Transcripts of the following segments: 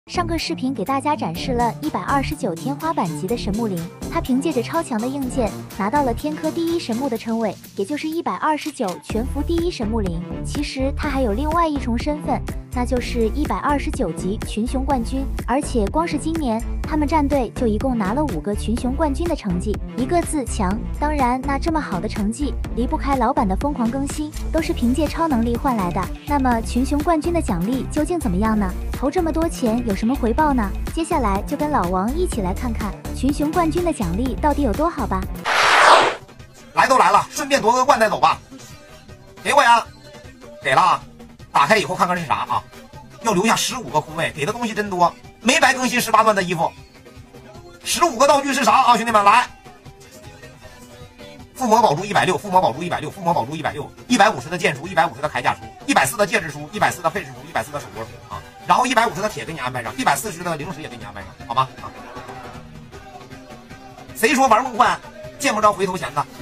上个视频给大家展示了129天花板级的神木林，他凭借着超强的硬件拿到了天科第一神木的称谓，也就是129全服第一神木林。其实他还有另外一重身份，那就是129级群雄冠军。而且光是今年，他们战队就一共拿了5个群雄冠军的成绩，一个字强。当然，那这么好的成绩离不开老板的疯狂更新，都是凭借超能力换来的。那么群雄冠军的奖励究竟怎么样呢？投这么多钱有什么回报呢？接下来就跟老王一起来看看群雄冠军的奖励到底有多好吧。 来都来了，顺便夺个冠带走吧。给我呀，给了啊。打开以后看看是啥啊？要留下15个空位，给的东西真多，没白更新18段的衣服。15个道具是啥啊，兄弟们来！附魔宝珠160，附魔宝珠160，附魔宝珠160，150的剑书，150的铠甲书，140的戒指书，140的配饰书，140的手镯书啊。然后150的铁给你安排上，140的零食也给你安排上，好吗？啊！谁说玩梦幻见不着回头钱的？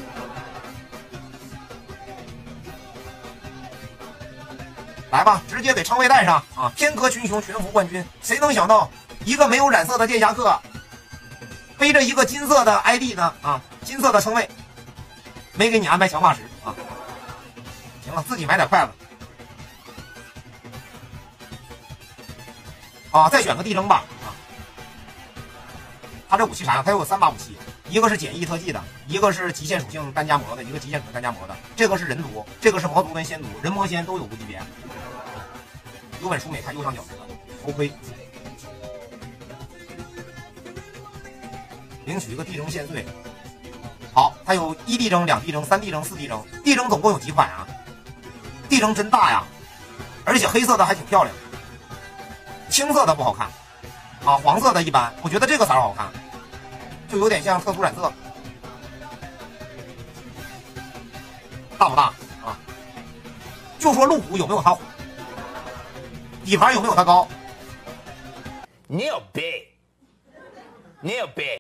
来吧，直接给称谓带上啊！天科群雄全服冠军，谁能想到一个没有染色的剑侠客，背着一个金色的 ID 呢？啊，金色的称谓，没给你安排强化石啊！行了，自己买点筷子。啊，再选个地征吧啊！他这武器啥样？他有3把武器，一个是简易特技的，一个是极限属性单加魔的，一个极限属性单加魔的。这个是人族，这个是魔族跟仙族，人魔仙都有无级别。有本书没看右上角这个头盔，领取一个地征线碎。好，它有1地征、2地征、3地征、4地征，地征总共有几款啊？地征真大呀，而且黑色的还挺漂亮。青色的不好看，啊，黄色的一般，我觉得这个色好看，就有点像特殊染色，大不大啊？就说路虎有没有它虎，底盘有没有它高？ 牛逼，牛逼！